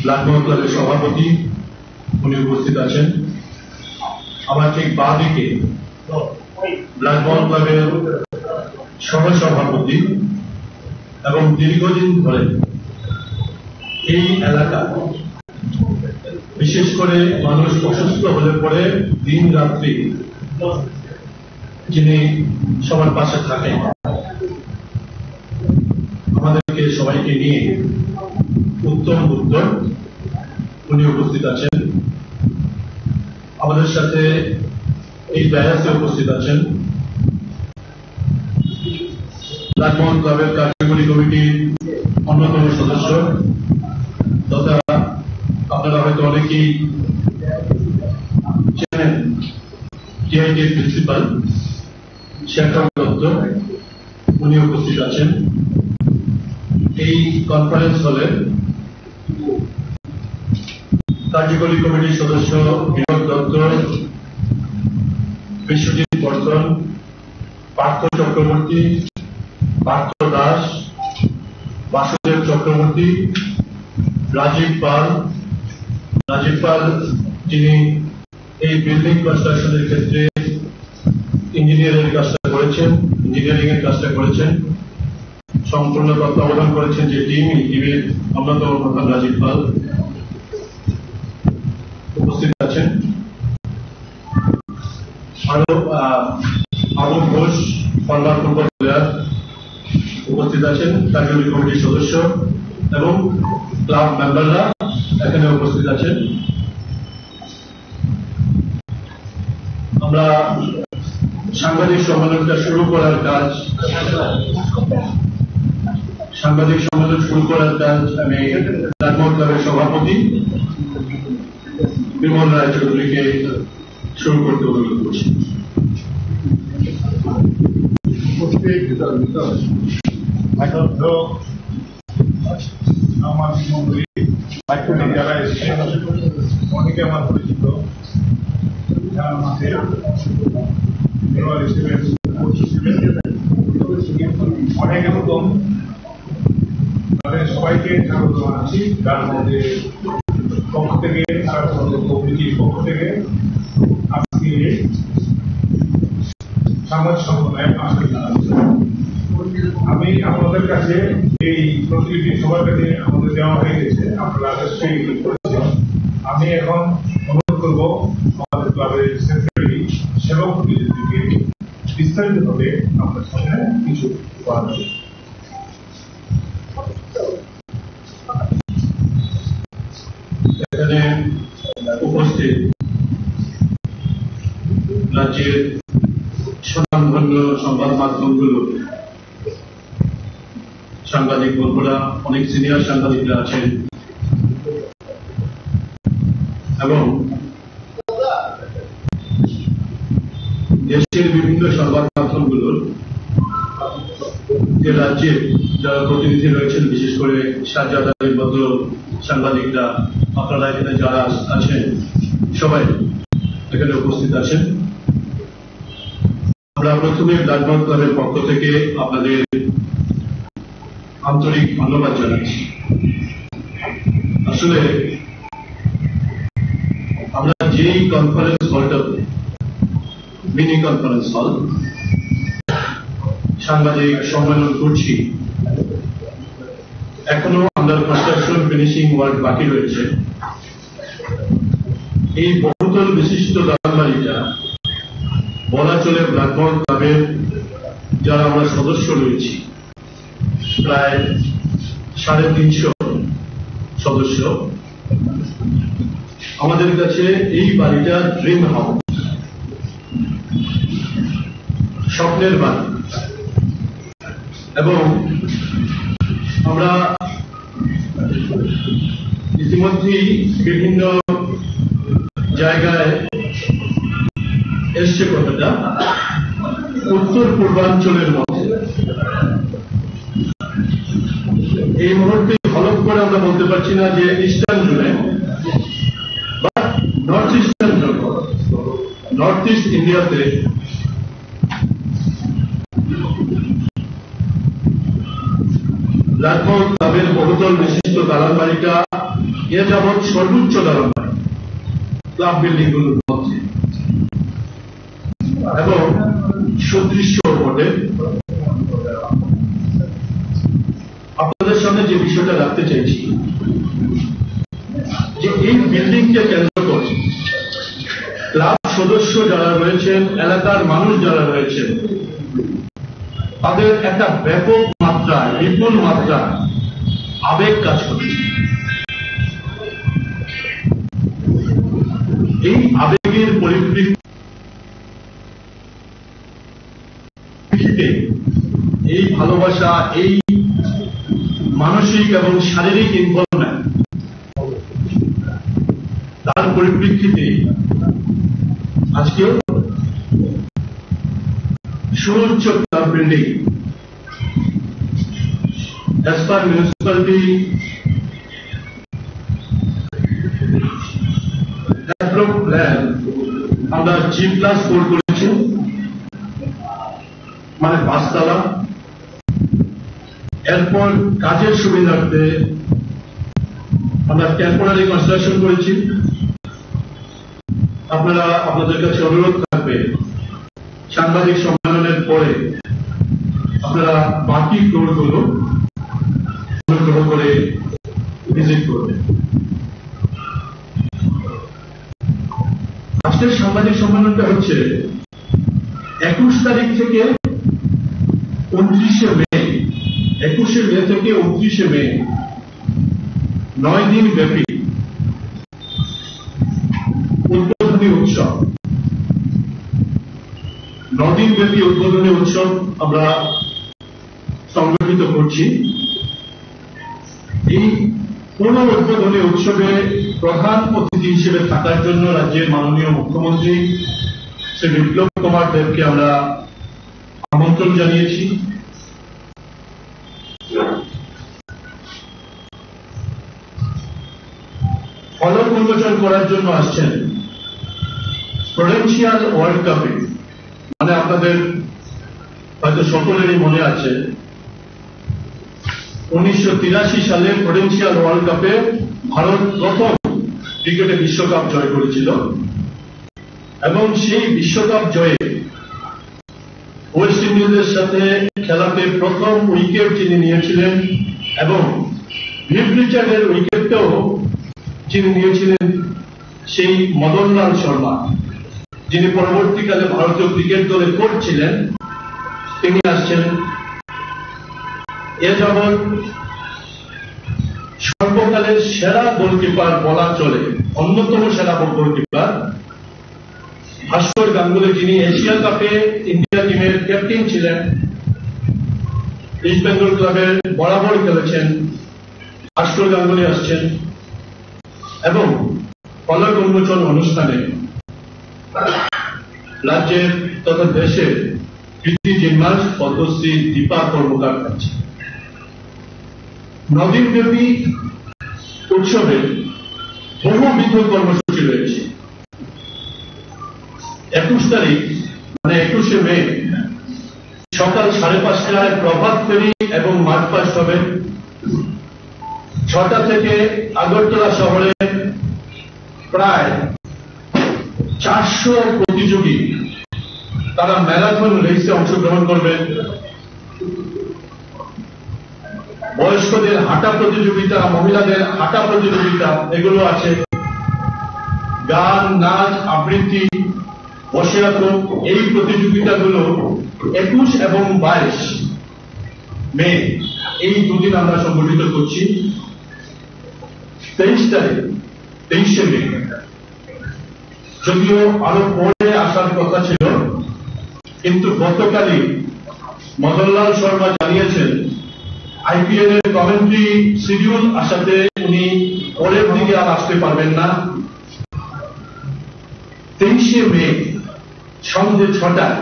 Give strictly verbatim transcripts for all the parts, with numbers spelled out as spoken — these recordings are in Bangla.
ব্ল্যাকমোর ক্লাবের সভাপতি উনি উপস্থিত আছেন। আমার ঠিক বাঁ দিকে ব্ল্যাকমোর ক্লাবের সহ সভাপতি এবং দীর্ঘদিন ধরে এই এলাকা বিশেষ করে মানুষ অসুস্থ হলে পরে দিন রাত্রি যিনি সবার পাশে থাকেন, আমাদেরকে সবাইকে নিয়ে উত্তম উত্তর উনি উপস্থিত আছেন। আমাদের সাথে এই ডায়াসে উপস্থিত আছেন ব্ল্যাকমোর ক্লাবের কার্যকরী কমিটির অন্যতম সদস্য তথা আপনারা হয়তো অনেকেই চেনেন টিআইটির প্রিন্সিপাল শেখর দত্ত, উনি উপস্থিত আছেন। এই কনফারেন্স হলে কার্যকরী কমিটির সদস্য বিনোদ দত্ত, বিশ্বজিৎ বর্ধন, পার্থ চক্রবর্তী, পার্থ দাস, বাসুদেব চক্রবর্তী, রাজীব পাল রাজীব পাল যিনি এই বিল্ডিং কনস্ট্রাকশনের ক্ষেত্রে ইঞ্জিনিয়ারিং কাজটা করেছেন ইঞ্জিনিয়ারিং এর কাজটা করেছেন সম্পূর্ণ তত্ত্বাবধান করেছেন যে টিম, এই টিমের অন্যতম প্রধান রাজীব পাল উপস্থিত আছেন। আরো Abu Ghosh, forward football player উপস্থিত আছেন, কার্যকরী কমিটির সদস্য এবং ক্লাব মেম্বাররা এখানে উপস্থিত আছেন। আমরা সাংবাদিক সম্মেলনটা শুরু করার কাজ সাংবাদিক সম্মেলন শুরু করার কাজ আমি ব্ল্যাকমোর ক্লাবের সভাপতি বিমল রায় চৌধুরীকে শুরু করতে অনুরোধ করছি। আমার মন্ত্রী যারা এসেছেন অনেকে আমার পরিচিত, অনেক এরকম তাদের সবাইকে স্বাগত জানাচ্ছি। তার মধ্যে পক্ষ থেকে কমিটির পক্ষ থেকে আজকে সামাজিক সম্প্রদায়ের আসতে জানাচ্ছি। আমি আপনাদের কাছে এই প্রতিনিধি সবার কাছে আমাদের দেওয়া হয়ে গেছে, আপনারা সেই করেছেন। আমি এখন অনুরোধ করব আমাদের ক্লাবের সেক্রেটারি সেবক প্রতিনিধিকে বিস্তারিতভাবে আপনার সামনে কিছু বলা। এখানে উপস্থিত রাজ্যের স্বনামধন্য সংবাদ মাধ্যমগুলো সাংবাদিক বন্ধুরা, অনেক সিনিয়র সাংবাদিকরা আছেন এবং দেশের বিভিন্ন সংবাদ মাধ্যমগুলোর যে রাজ্যের যারা প্রতিনিধি রয়েছেন, বিশেষ করে শাহজাহানের মতো সাংবাদিকরা, আপনারা এখানে যারা আছেন সবাই এখানে উপস্থিত আছেন। আমরা প্রথমে ব্ল্যাকমোর ক্লাবের পক্ষ থেকে আপনাদের আন্তরিক ধন্যবাদ জানাচ্ছি। আসলে আমরা যেই কনফারেন্স হলটাতে, মিনি কনফারেন্স হল, সাংবাদিক সম্মেলন করছি, এখনো আন্ডার কনস্ট্রাকশন ফিনিশিং ওয়ার্ক বাকি রয়েছে। এই বহুতল বিশিষ্ট দালানবাড়িটা বলা চলে ব্ল্যাকমোর ক্লাবের যারা আমরা সদস্য রয়েছি প্রায় সাড়ে তিনশো সদস্য, আমাদের কাছে এই বাড়িটা ড্রিম হাউস, স্বপ্নের বাড়ি। এবং আমরা ইতিমধ্যেই বিভিন্ন জায়গায় এসছে কথাটা, উত্তর পূর্বাঞ্চলের মধ্যে এই মুহূর্তে হলফ করে আমরা বলতে পারছি না যে ইস্টার্ন জোনে বা north eastern zone, north east ইন্ডিয়াতে ব্ল্যাকমোর ক্লাবের বহুতল বিশিষ্ট দালান বাড়িটা এ যাবৎ সর্বোচ্চ দাঁড়ানো ক্লাব বিল্ডিং গুলোর মধ্যে এবং সুদৃশ্য বটে। আপনাদের সামনে যে বিষয়টা রাখতে চাইছি যে এই বিল্ডিংকে কেন্দ্র করে ক্লাব সদস্য যারা রয়েছেন, এলাকার মানুষ যারা রয়েছেন, তাদের একটা ব্যাপক মাত্রা, বিপুল মাত্রা আবেগ কাজ করছে। এই আবেগের পরিপ্রেক্ষিতে এই ভালোবাসা, এই মানসিক এবং শারীরিক ইনভলভমেন্ট, তার পরিপ্রেক্ষিতে আজকেও সুউচ্চ club building as per municipality approved plan আমরা জি প্লাস ফোর করেছি, মানে পাঁচতলা। এরপর কাজের সুবিধার্থে আমরা টেম্পোরারি কনস্ট্রাকশন করেছি। আপনারা আপনাদের কাছে অনুরোধ থাকবে সাংবাদিক সম্মেলনের পরে আপনারা বাকি ফ্লোরগুলো অনুগ্রহ করে ভিজিট করবেন। আজকের সাংবাদিক সম্মেলনটা হচ্ছে একুশ তারিখ থেকে উনত্রিশে মে একুশে মে থেকে উনত্রিশে মে নয় দিন ব্যাপী উদ্বোধনী উৎসব, নদিন ব্যাপী উদ্বোধনী উৎসব আমরা সংগঠিত করছি। এই পুরো উদ্বোধনী উৎসবে প্রধান অতিথি হিসেবে থাকার জন্য রাজ্যের মাননীয় মুখ্যমন্ত্রী শ্রী বিপ্লব কুমার দেবকে আমরা আমন্ত্রণ জানিয়েছি। ফলক উন্মোচন করার জন্য আসছেন প্রুডেন্সিয়াল ওয়ার্ল্ড কাপে, মানে আপনাদের হয়তো সকলেরই মনে আছে উনিশশো তিরাশি সালে প্রুডেন্সিয়াল ওয়ার্ল্ড কাপে ভারত প্রথম ক্রিকেটে বিশ্বকাপ জয় করেছিল এবং সেই বিশ্বকাপ জয়ে ওয়েস্ট ইন্ডিজের সাথে খেলাতে প্রথম উইকেট যিনি নিয়েছিলেন এবং ভিভ রিচার্ডের উইকেটটাও যিনি নিয়েছিলেন সেই মদনলাল শর্মা, যিনি পরবর্তীকালে ভারতীয় ক্রিকেট দলে কোচ ছিলেন, তিনি আসছেন। এ যাবৎ সর্বকালের সেরা গোলকিপার বলা চলে, অন্যতম সেরা গোলকিপার ভাস্কর গাঙ্গুলি, যিনি এশিয়া কাপে ইন্ডিয়া টিমের ক্যাপ্টেন ছিলেন, ইস্ট বেঙ্গল ক্লাবের বরাবর খেলেছেন, ভাস্কর গাঙ্গুলি আসছেন এবং ফলক উন্মোচন অনুষ্ঠানে রাজ্যের তথা দেশের কৃতি জিম্মাস পদ্মশ্রী দীপা কর্মকার আছে। নদিন ব্যাপী উৎসবে বহুবিধ কর্মসূচি রয়েছে। একুশ তারিখ মানে একুশে মে সকাল সাড়ে পাঁচটায় প্রভাত ফেরি এবং মাঠ পাস্ট হবে। ছটা থেকে আগরতলা শহরে প্রায় চারশো প্রতিযোগী তারা ম্যারাথন রেসে অংশগ্রহণ করবেন। বয়স্কদের হাঁটা প্রতিযোগিতা, মহিলাদের হাঁটা প্রতিযোগিতা এগুলো আছে। গান, নাচ, আবৃত্তি, বসে আঁকো, এই প্রতিযোগিতাগুলো একুশ এবং বাইশ মে এই দুদিন আমরা সংগঠিত করছি। তেইশ তারিখ তেইশে মে যদিও আরো পরে আসার কথা ছিল, কিন্তু গতকালই মদনলাল শর্মা জানিয়েছেন আইপিএল এর কমেন্ট্রি শিডিউল আসাতে উনি পরের দিকে আর আসতে পারবেন না। তেইশে মে সন্ধ্যে ছটায়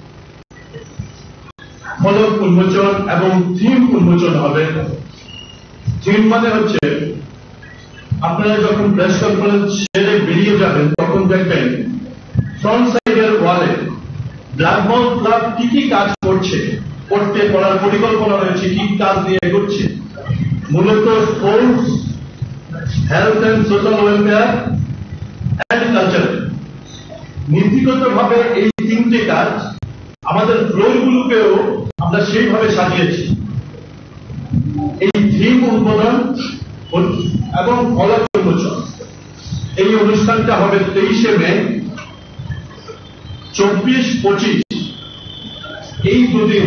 ফলক উন্মোচন এবং থিম উন্মোচন হবে। থিম মানে হচ্ছে আপনারা যখন প্রেস কনফারেন্স সেরে বেরিয়ে যাবেন তখন দেখবেন ফ্রন্ট সাইডের ওয়ালে ব্ল্যাকবল ক্লাব কি কি কাজ করছে, করতে করার পরিকল্পনা রয়েছে, কি কাজ নিয়ে এগোচ্ছে। মূলত sports, health and social welfare and culture. নীতিগতভাবে এই তিনটে কাজ আমাদের ফ্লোরগুলোকেও আমরা সেইভাবে সাজিয়েছি। এই থিম উদ্বোধন এবং ফলক উন্মোচন এই অনুষ্ঠানটা হবে তেইশে মে, চব্বিশ পঁচিশ এই দুদিন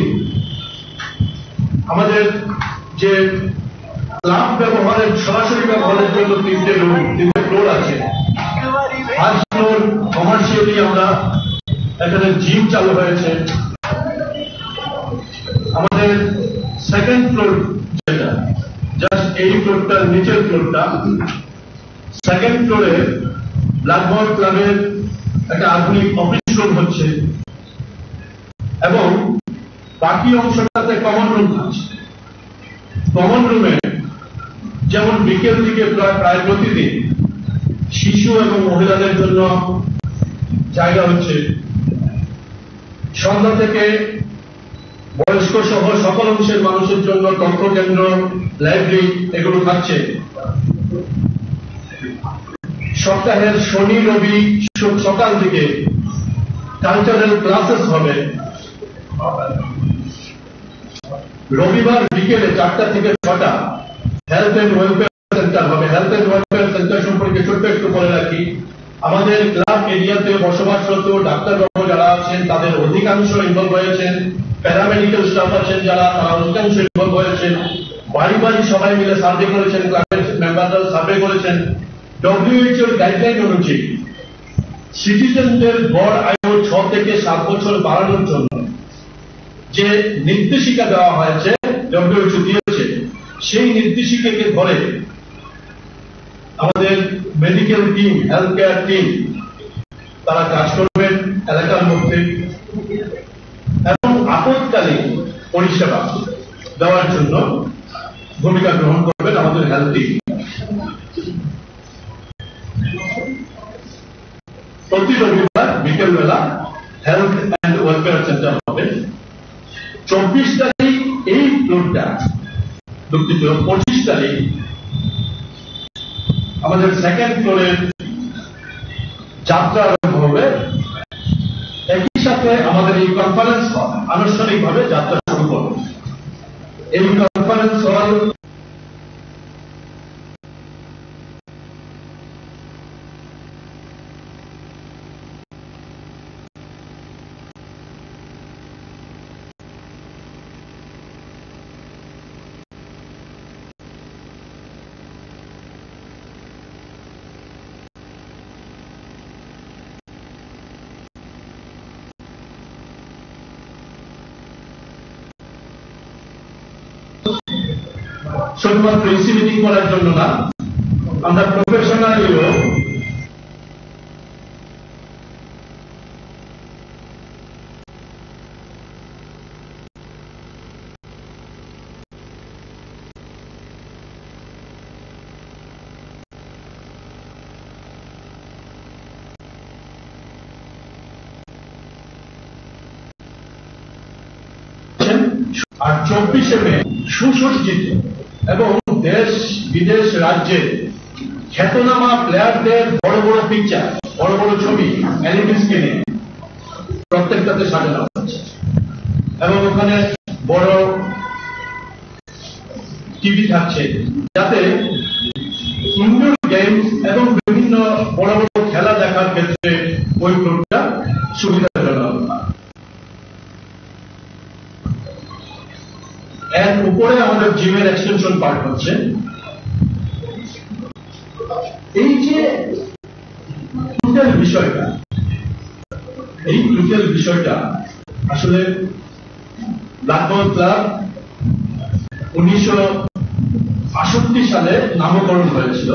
আমাদের যে ক্লাব ব্যবহারের সরাসরি ব্যবহারের জন্য তিনটে রুম তিনটে ফ্লোর আছে। ফার্স্ট ফ্লোর কমার্শিয়ালি আমরা এখানে জিম চালু হয়েছে। আমাদের সেকেন্ড ফ্লোর যেটা জাস্ট এই ফ্লোরটার নিচের ফ্লোরটা, সেকেন্ড ফ্লোরে ব্ল্যাকবোর্ড ক্লাবের একটা আধুনিক অফিস রুম হচ্ছে এবং বাকি অংশটাতে কমন রুম আছে। কমন রুমে যেমন বিকেল দিকে প্রায় প্রতিদিন শিশু এবং মহিলাদের জন্য জায়গা হচ্ছে, সন্ধ্যা থেকে বয়স্ক সহ সকল অংশের মানুষের জন্য তথ্য কেন্দ্র, লাইব্রেরি এগুলো থাকছে। সপ্তাহের শনি রবি সকাল থেকে কালচারাল ক্লাসেস হবে। রবিবার বিকেলে চারটা থেকে ছটা হেলথ এন্ড ওয়েলফেয়ার সেন্টার হবে। হেলথ এন্ড ওয়েলফেয়ার সেন্টার সম্পর্কে ছোট্ট একটু বলে রাখি, আমাদের ক্লাব এরিয়াতে বসবাসরত ডাক্তারবাবু যারা আছেন তাদের অধিকাংশ ইনভলভ হয়েছেন, প্যারামেডিক্যাল স্টাফ আছেন যারা তারা অধিকাংশ ইনভলভ হয়েছেন, বাড়ি বাড়ি সবাই মিলে সার্ভে করেছেন, ক্লাবের মেম্বাররা সার্ভে করেছেন। ডব্লিউএইচওর গাইডলাইন অনুযায়ী সিটিজেনদের গড় আয়ু ছ থেকে সাত বছর বাড়ানোর জন্য যে নির্দেশিকা দেওয়া হয়েছে, ডব্লিউএইচও দিয়েছে, সেই নির্দেশিকাকে ধরে আমাদের medical team, health care team তারা কাজ করবেন এলাকার মধ্যে এবং আপদকালীন পরিষেবা দেওয়ার জন্য ভূমিকা গ্রহণ করবেন আমাদের হেলথ টিম। প্রতি রবিবার বিকেল বেলা হেলথ অ্যান্ড ওয়েলফেয়ার সেন্টার হবে। চব্বিশ তারিখ এই ফ্লোরটা, দুঃখিত পঁচিশ তারিখ আমাদের সেকেন্ড ফ্লোরের যাত্রা আরম্ভ হবে। একই সাথে আমাদের এই কনফারেন্স হল আনুষ্ঠানিকভাবে যাত্রা শুরু করবে। এই কনফারেন্স হল শুধুমাত্র ইসি মিটিং করার জন্য না, আমরা প্রফেশনালিও আর চব্বিশে মে সুসজ্জিত এবং দেশ বিদেশ রাজ্যে খ্যাতনামা প্লেয়ারদের বড় বড় পিকচার, বড় বড় ছবি এলইডি স্ক্রিনে প্রত্যেকটাতে সাজানো হচ্ছে এবং ওখানে বড় টিভি থাকছে যাতে ইনডোর গেমস এবং বিভিন্ন বড় বড় খেলা দেখার ক্ষেত্রে ওই ফ্লোরটা সুবিধাজনক। এর উপরে আমাদের জিমের এক্সটেনশন পার্ট হচ্ছে। এই যে টোটাল বিষয়টা, এই টোটাল বিষয়টা আসলে ব্ল্যাকবোর্ড ক্লাব উনিশশো আটষট্টি সালে নামকরণ হয়েছিল।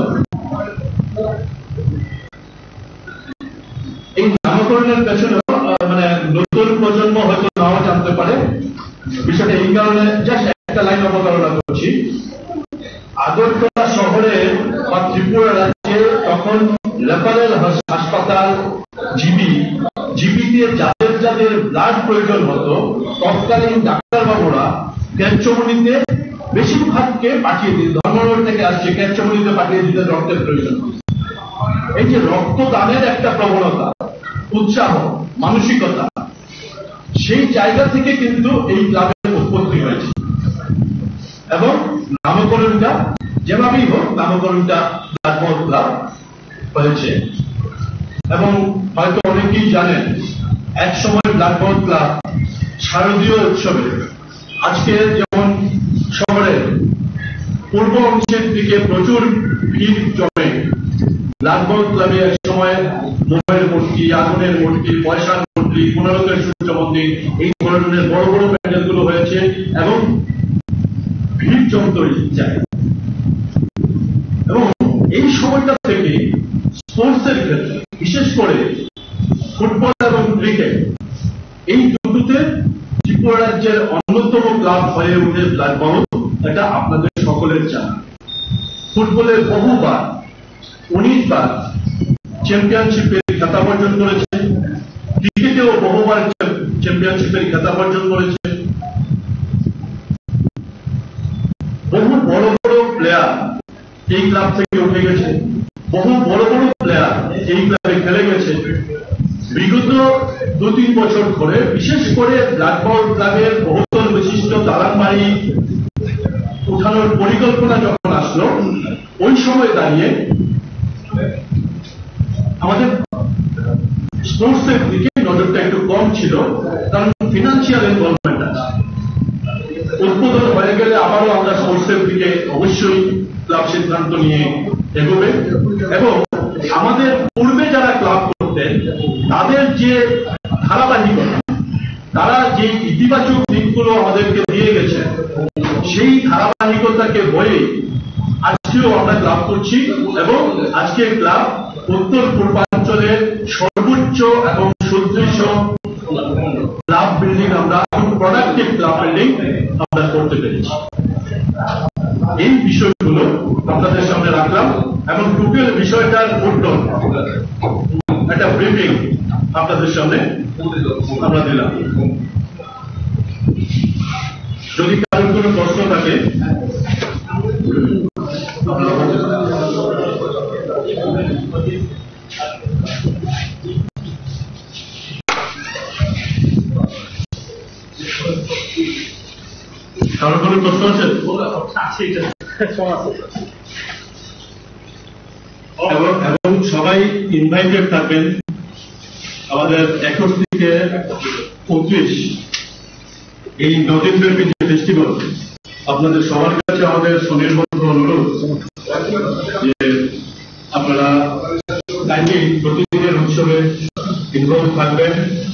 এই নামকরণের পেছনে মানে নতুন প্রজন্ম হয়তো নাও জানতে পারে বিষয়টা, এই কারণে জাস্ট একটা লাইন অবতারণা করছি। আগরতলা শহরে বা ত্রিপুরা রাজ্যে তখন রেফারেল হাসপাতাল, জিবি জিবি দিয়ে যাদের যাদের ব্লাড প্রয়োজন হতো তৎকালীন ডাক্তারবাবুরা তেজচমনিতে বেশিরভাগকে পাঠিয়ে দিতে, ধর্মনগর থেকে আসছে, ক্যাপচামুড়িতে পাঠিয়ে দিতে রক্তের প্রয়োজন। এই যে রক্তদানের একটা প্রবণতা, উৎসাহ, মানসিকতা, সেই জায়গা থেকে কিন্তু এই ক্লাবের উৎপত্তি হয়েছে এবং নামকরণটা যেভাবেই হোক নামকরণটা ব্লাড বল ক্লাব হয়েছে। এবং হয়তো অনেকেই জানেন এক সময় ব্লাড বল ক্লাব শারদীয় উৎসবে, আজকে যেমন শহরে পূর্ব অংশের দিকে প্রচুর ভিড় জমে, ব্লাড বল ক্লাবে এক সময় মোমের মূর্তি, আগুনের মূর্তি, পয়সার মূর্তি, পুনরকের সূর্য মন্দির, এই ধরনের বড় বড় প্যান্ডেল গুলো হয়েছে এবং ভিড় জমত যায়। এবং এই সময়টা থেকে স্পোর্টসের ক্ষেত্রে, বিশেষ করে ফুটবল এবং ক্রিকেট, এই দুটোতে ত্রিপুরা রাজ্যের অন্যতম ক্লাব হয়ে উঠে ব্লাড বল, এটা আপনাদের সকলের জানা। ফুটবলে বহুবার, উনিশ বার চ্যাম্পিয়নশিপের খেতাব অর্জন করেছে, ক্রিকেটেও বহুবার চ্যাম্পিয়নশিপের খেতাব অর্জন করেছে। বহু বড় বড় প্লেয়ার এই ক্লাব থেকে উঠে গেছে, বহু বড় বড় প্লেয়ার এই ক্লাবে খেলে গেছে। বিগত দু তিন বছর ধরে বিশেষ করে ব্লাড বল ক্লাবের বহুতল বিশিষ্ট দালান বাড়ি উঠানোর পরিকল্পনা যখন আসলো, ওই সময় দাঁড়িয়ে আমাদের স্পোর্টসের দিকে নজরটা একটু কম ছিল, কারণ ফিনান্সিয়াল ইনভলভমেন্ট আছে। উদ্বোধন হয়ে গেলে আবারও আমরা স্পোর্টসের দিকে অবশ্যই ক্লাব সিদ্ধান্ত নিয়ে এগোবে এবং আমাদের পূর্বে যারা ক্লাব করতেন তাদের যে ধারাবাহিকতা, তারা যে ইতিবাচক দিকগুলো আমাদেরকে দিয়ে গেছে, সেই ধারাবাহিকতাকে বয়ে আজকেও আমরা ক্লাব করছি এবং আজকে ক্লাব উত্তর পূর্বাঞ্চলের সর্বোচ্চ এবং সুদৃশ্য ক্লাব বিল্ডিং, আমরা প্রোডাক্টিভ ক্লাব বিল্ডিং আমরা করতে পেরেছি। এই বিষয়গুলো আপনাদের সামনে রাখলাম এবং টোটাল বিষয়টার উত্তর একটা ব্রিফিং আপনাদের সামনে আমরা দিলাম। যদি কারোর কোনো প্রশ্ন থাকে কারোর কোনো প্রশ্ন আছে? এবং সবাই ইনভাইটেড থাকবেন আমাদের একুশ থেকে উনত্রিশ এই নদিন ব্যাপী যে ফেস্টিভ্যাল, আপনাদের সবার কাছে আমাদের সুনির্বন্ধ অনুরোধ যে আপনারা কাইন্ডলি প্রতিদিনের উৎসবে ইনভলভ থাকবেন,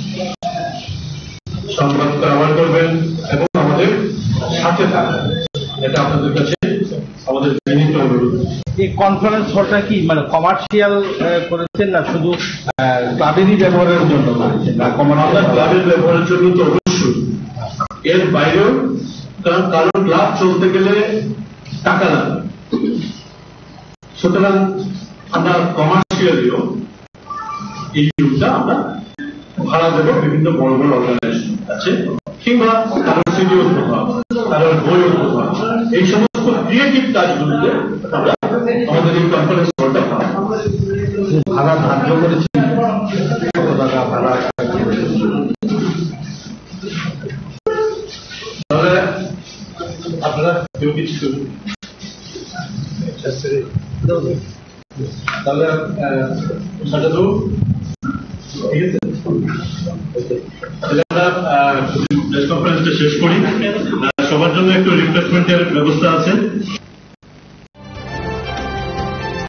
সংবাদ ব্যবহার করবেন এবং আমাদের সাথে থাকবেন, এটা আপনাদের কাছে আমাদের বিনীত অনুরোধ। এই কনফারেন্স হলটা কি মানে কমার্শিয়াল করেছেন না শুধু ক্লাবেরই ব্যবহারের জন্য করেছেন? না কমার্শিয়াল ক্লাবের ব্যবহারের জন্য তো অবশ্যই, এর বাইরেও, কারণ কারণ ক্লাব চলতে গেলে টাকা লাগে, সুতরাং আমরা কমার্শিয়ালিও এই রূপটা আমরা ভাড়া দেবো বিভিন্ন বড় বড় অর্গানাইজেশন আছে, কিংবা কারোর সিডি উপহার, কারোর বই উপহার, এই সমস্ত ক্রিয়েটিভ কাজগুলোতে আমরা আমাদের এই কনফারেন্স হলটা ভাড়া ধার্য করেছি। কত টাকা ভাড়া? তাহলে আপনারা কেউ কিছু তাহলে সাজা দেবো, ঠিক আছে? তাহলে আমরা প্রেস কনফারেন্সটা শেষ করি। সবার জন্য একটু রিফ্রেশমেন্টের ব্যবস্থা আছে।